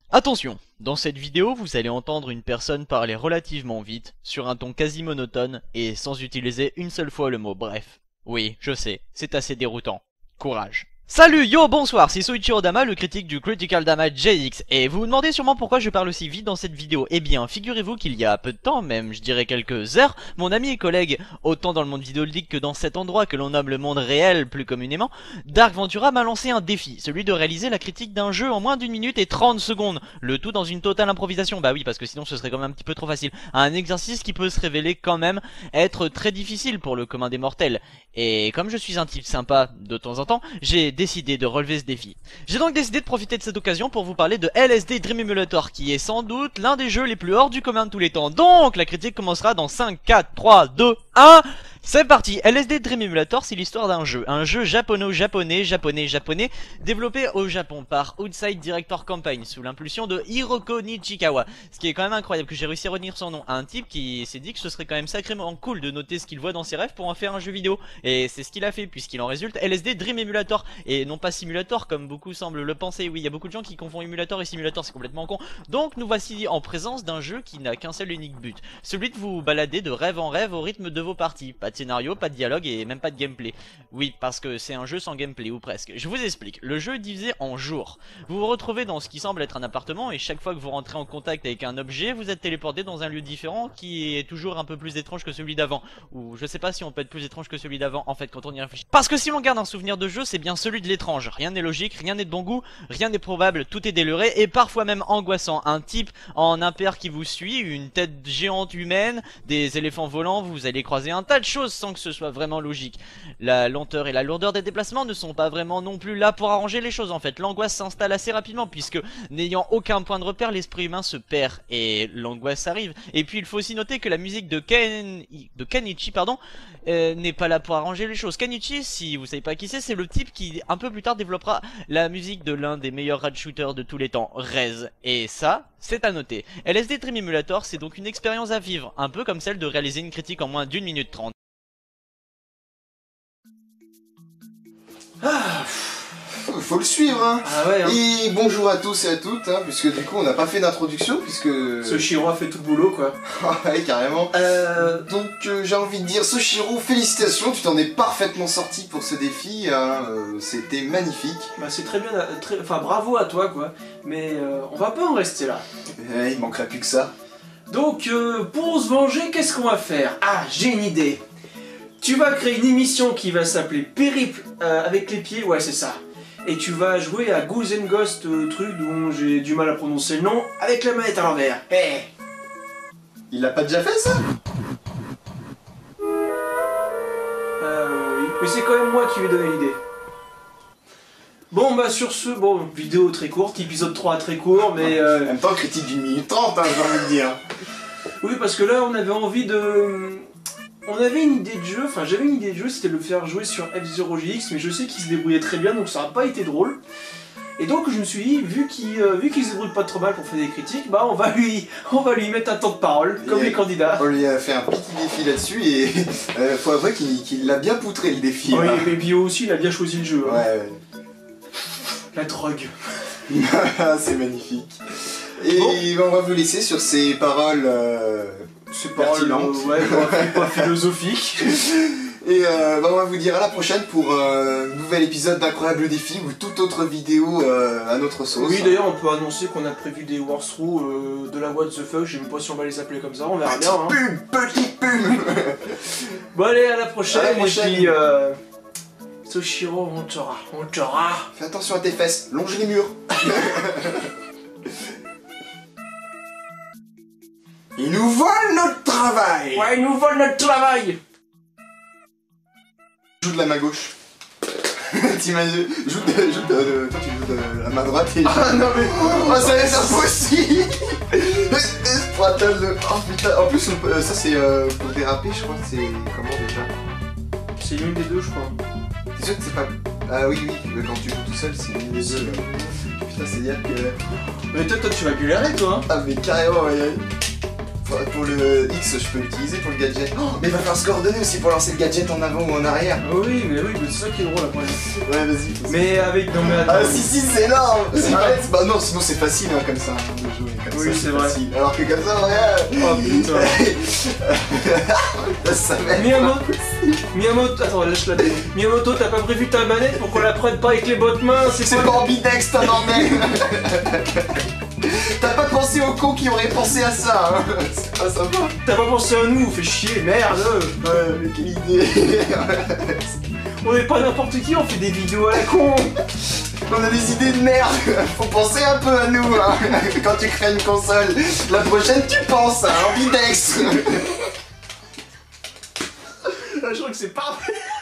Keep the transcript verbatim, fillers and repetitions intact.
Attention, dans cette vidéo, vous allez entendre une personne parler relativement vite, sur un ton quasi monotone, et sans utiliser une seule fois le mot bref. Oui, je sais, c'est assez déroutant. Courage. Salut, yo, bonsoir, c'est Soichiro Dama, le critique du Critical Damage J X, et vous vous demandez sûrement pourquoi je parle aussi vite dans cette vidéo. Eh bien, figurez-vous qu'il y a peu de temps, même je dirais quelques heures, mon ami et collègue, autant dans le monde vidéoludique que dans cet endroit que l'on nomme le monde réel plus communément, Dark Ventura m'a lancé un défi, celui de réaliser la critique d'un jeu en moins d'une minute et trente secondes, le tout dans une totale improvisation, bah oui, parce que sinon ce serait quand même un petit peu trop facile, un exercice qui peut se révéler quand même être très difficile pour le commun des mortels. Et comme je suis un type sympa de temps en temps, j'ai décidé de relever ce défi. J'ai donc décidé de profiter de cette occasion pour vous parler de L S D Dream Emulator, qui est sans doute l'un des jeux les plus hors du commun de tous les temps. Donc la critique commencera dans cinq, quatre, trois, deux, un... C'est parti. L S D Dream Emulator, c'est l'histoire d'un jeu, un jeu japono-japonais, japonais-japonais, développé au Japon par Outside Director Campaign, sous l'impulsion de Hiroko Nishikawa. Ce qui est quand même incroyable, que j'ai réussi à retenir son nom, un type qui s'est dit que ce serait quand même sacrément cool de noter ce qu'il voit dans ses rêves pour en faire un jeu vidéo. Et c'est ce qu'il a fait, puisqu'il en résulte L S D Dream Emulator, et non pas simulator comme beaucoup semblent le penser. Oui, il y a beaucoup de gens qui confondent émulator et simulator, c'est complètement con. Donc nous voici en présence d'un jeu qui n'a qu'un seul unique but, celui de vous balader de rêve en rêve au rythme de vos parties. Pas de scénario, pas de dialogue et même pas de gameplay. Oui, parce que c'est un jeu sans gameplay, ou presque. Je vous explique, le jeu est divisé en jours. Vous vous retrouvez dans ce qui semble être un appartement, et chaque fois que vous rentrez en contact avec un objet, vous êtes téléporté dans un lieu différent qui est toujours un peu plus étrange que celui d'avant. Ou je sais pas si on peut être plus étrange que celui d'avant, en fait, quand on y réfléchit. Parce que si l'on garde un souvenir de jeu, c'est bien celui de l'étrange. Rien n'est logique, rien n'est de bon goût, rien n'est probable, tout est déluré, et parfois même angoissant. Un type en impair qui vous suit, une tête géante humaine, des éléphants volants, vous allez croiser un tas de choses sans que ce soit vraiment logique. La lenteur et la lourdeur des déplacements ne sont pas vraiment non plus là pour arranger les choses en fait. L'angoisse s'installe assez rapidement puisque n'ayant aucun point de repère, l'esprit humain se perd et l'angoisse arrive. Et puis il faut aussi noter que la musique de Ken... de Kenichi pardon euh, n'est pas là pour arranger les choses. Kenichi, si vous savez pas qui c'est, c'est le type qui un peu plus tard développera la musique de l'un des meilleurs rage shooters de tous les temps, Rez. Et ça, c'est à noter. L S D Dream Emulator, c'est donc une expérience à vivre, un peu comme celle de réaliser une critique en moins d'une minute trente. Ah, faut le suivre hein. Ah ouais, hein. Et bonjour à tous et à toutes hein, puisque du coup on n'a pas fait d'introduction puisque... Soichiro a fait tout le boulot quoi. Ouais carrément. Euh... Donc euh, j'ai envie de dire Soichiro, félicitations, tu t'en es parfaitement sorti pour ce défi hein, euh, c'était magnifique. Bah c'est très bien, très... enfin bravo à toi quoi, mais euh, on va pas en rester là. Ouais, il manquerait plus que ça. Donc euh, pour se venger, qu'est-ce qu'on va faire? Ah, j'ai une idée. Tu vas créer une émission qui va s'appeler Périple euh, avec les pieds, ouais c'est ça. Et tu vas jouer à Goose and Ghost, euh, truc dont j'ai du mal à prononcer le nom, avec la manette à l'envers. Eh hey. Il l'a pas déjà fait ça? Euh oui, mais c'est quand même moi qui lui ai donné l'idée. Bon bah sur ce, bon, vidéo très courte, épisode trois très court, mais... Euh... En même temps critique d'une minute trente hein, j'ai envie de dire. Oui parce que là on avait envie de... On avait une idée de jeu, enfin j'avais une idée de jeu, c'était de le faire jouer sur F zéro G X, mais je sais qu'il se débrouillait très bien, donc ça n'a pas été drôle. Et donc je me suis dit, vu qu'il euh, vu qu'il se débrouille pas trop mal pour faire des critiques, bah on va lui, on va lui mettre un temps de parole, comme et les candidats. On lui a fait un petit défi là-dessus, et euh, faut avouer qu'il qu'il l'a bien poutré le défi. Oui, hein. et puis aussi il a bien choisi le jeu. Hein. Ouais, ouais. La drogue. C'est magnifique. Et bon. On va vous laisser sur ces paroles... Euh... C'est pas pertinente. Euh, ouais, pas, pas philosophique. Et euh, bah on va vous dire à la prochaine pour euh, un nouvel épisode d'Incroyable Défi ou toute autre vidéo euh, à notre sauce. Oui, d'ailleurs, on peut annoncer qu'on a prévu des walkthroughs euh, de la What the fuck. Je sais même pas si on va les appeler comme ça, on verra petit bien. Hein. Pum, petit pum. Bon, allez, à la prochaine. À la prochaine. Et puis, euh, Soichiro, on t'aura, on t'aura. Fais attention à tes fesses, longe les murs. Ils nous volent notre travail. Ouais, ils nous volent notre travail. Joue de la main gauche. T'imagines, joue de, joue de, de, toi tu joues de la main droite et... Ah non mais... Oh ça va être impossible. Oh putain, en plus ça c'est euh, pour déraper je crois, c'est comment déjà? C'est l'une des deux je crois. T'es sûr que c'est pas... Ah oui oui, quand tu joues tout seul c'est l'une des deux. Putain c'est dire que... Mais toi, toi tu vas galérer toi hein. Ah mais carrément ouais. pour, pour le X, je peux l'utiliser pour le gadget. Oh, mais il va falloir se coordonner aussi pour lancer le gadget en avant ou en arrière. Oui, mais oui, mais c'est ça qui est drôle après. Ouais, vas-y. Mais avec. Non, mais attends. Ah, si, si, c'est énorme. C'est Arrête. Bah, non, sinon c'est facile hein, comme ça. Hein, de jouer comme Oui, ça, c'est vrai. facile. Alors que comme ça, regarde. Oh putain. Ça va être Miyamoto, Miyamoto, attends, lâche la tête. Miyamoto, t'as pas prévu ta manette pour qu'on la prenne pas avec les bottes mains, c'est C'est pas pas ambidex, t'en emmènes. T'as pas pensé aux cons qui auraient pensé à ça, hein. C'est pas sympa. T'as pas pensé à nous, fais chier, merde. Ouais, mais quelle idée. On est pas n'importe qui, on fait des vidéos à la con. On a des idées de merde. Faut penser un peu à nous, hein. Quand tu crées une console. La prochaine, tu penses à ambidex. Je crois que c'est parfait.